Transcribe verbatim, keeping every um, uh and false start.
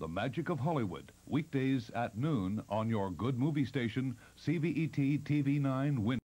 The Magic of Hollywood, weekdays at noon on your good movie station, C B E T T V nine Win.